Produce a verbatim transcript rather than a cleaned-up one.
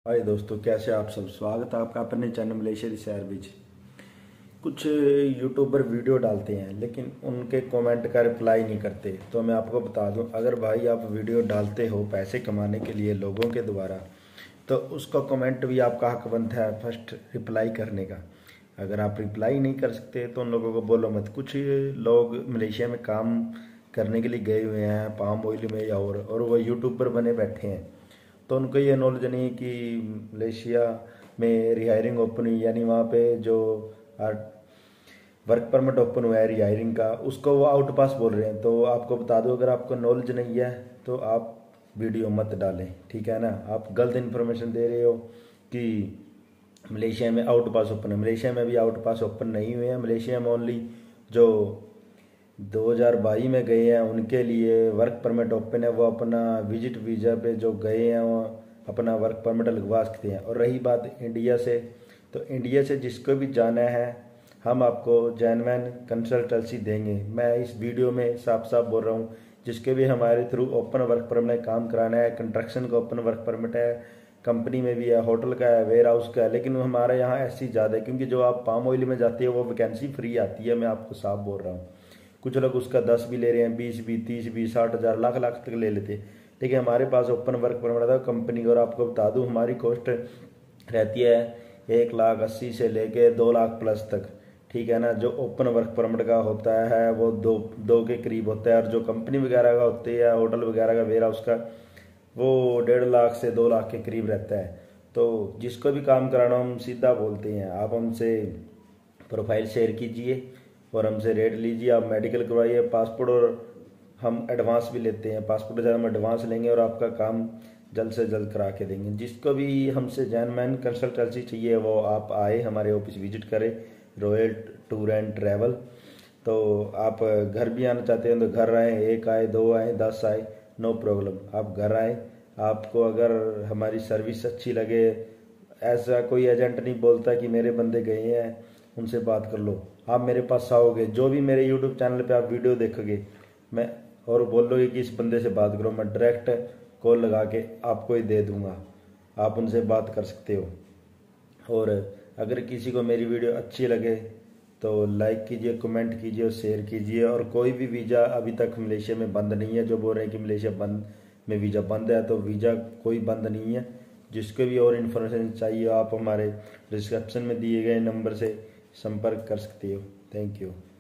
हाय दोस्तों, कैसे आप सब। स्वागत है आपका अपने चैनल मलेशिया शहर बीच। कुछ यूट्यूबर वीडियो डालते हैं लेकिन उनके कमेंट का रिप्लाई नहीं करते। तो मैं आपको बता दूं, अगर भाई आप वीडियो डालते हो पैसे कमाने के लिए लोगों के द्वारा, तो उसका कमेंट भी आपका हक बनता है फर्स्ट रिप्लाई करने का। अगर आप रिप्लाई नहीं कर सकते तो उन लोगों को बोलो मत। कुछ लोग मलेशिया में काम करने के लिए गए हुए हैं पाम ऑयल में या और और वो यूट्यूबर बने बैठे हैं, तो उनको ये नॉलेज नहीं कि मलेशिया में रिहायरिंग ओपन हुई, यानी वहाँ पे जो वर्क परमिट ओपन हुआ है रिहायरिंग का, उसको वो आउट पास बोल रहे हैं। तो आपको बता दो, अगर आपको नॉलेज नहीं है तो आप वीडियो मत डालें, ठीक है ना। आप गलत इन्फॉर्मेशन दे रहे हो कि मलेशिया में आउट पास ओपन है। मलेशिया में भी आउट पास ओपन नहीं हुए हैं। मलेशिया में ओनली जो दो हज़ार बाईस में गए हैं उनके लिए वर्क परमिट ओपन है। वो अपना विजिट वीज़ा पे जो गए हैं वो अपना वर्क परमिट लगवा सकते हैं। और रही बात इंडिया से, तो इंडिया से जिसको भी जाना है हम आपको जेन्युइन कंसल्टेंसी देंगे। मैं इस वीडियो में साफ साफ बोल रहा हूँ, जिसके भी हमारे थ्रू ओपन वर्क परमिट काम कराना है, कंस्ट्रक्शन का ओपन वर्क परमिट है, कंपनी में भी है, होटल का है, वेयर हाउस का है, लेकिन हमारे यहाँ ऐसी ज़्यादा है क्योंकि जो आप पाम ऑयल में जाते हो वो वैकेंसी फ्री आती है। मैं आपको साफ बोल रहा हूँ। कुछ लोग उसका दस भी ले रहे हैं, बीस भी, तीस भी, साठ हज़ार, लाख लाख तक ले लेते। लेकिन हमारे पास ओपन वर्क परमिट था कंपनी। और आपको बता दूं, हमारी कॉस्ट रहती है एक लाख अस्सी से लेके दो लाख प्लस तक, ठीक है ना। जो ओपन वर्क परमिट का होता है वो दो दो के करीब होता है, और जो कंपनी वगैरह का होती है, होटल वगैरह का, वेयर हाउस का, वो डेढ़ लाख से दो लाख के करीब रहता है। तो जिसको भी काम कराना हम सीधा बोलते हैं, आप हमसे प्रोफाइल शेयर कीजिए और हमसे रेट लीजिए। आप मेडिकल करवाइए, पासपोर्ट, और हम एडवांस भी लेते हैं। पासपोर्ट ज़्यादा हम एडवांस लेंगे और आपका काम जल्द से जल्द करा के देंगे। जिसको भी हमसे जेन्युइन कंसल्टेंसी चाहिए वो आप आए, हमारे ऑफिस विजिट करें, रॉयल टूर एंड ट्रैवल। तो आप घर भी आना चाहते हैं तो घर आए, एक आए, दो आए, दस आए, नो प्रॉब्लम, आप घर आए। आपको अगर हमारी सर्विस अच्छी लगे, ऐसा कोई एजेंट नहीं बोलता कि मेरे बंदे गए हैं उनसे बात कर लो। आप मेरे पास आओगे, जो भी मेरे यूट्यूब चैनल पे आप वीडियो देखोगे मैं और बोलोगे कि इस बंदे से बात करो, मैं डायरेक्ट कॉल लगा के आपको ही दे दूंगा। आप उनसे बात कर सकते हो। और अगर किसी को मेरी वीडियो अच्छी लगे तो लाइक कीजिए, कमेंट कीजिए और शेयर कीजिए। और कोई भी वीज़ा अभी तक मलेशिया में बंद नहीं है। जो बोल रहे हैं कि मलेशिया बंद में वीज़ा बंद है, तो वीज़ा कोई बंद नहीं है। जिसको भी और इन्फॉर्मेशन चाहिए आप हमारे डिस्क्रिप्शन में दिए गए नंबर से संपर्क कर सकते हो। Thank you.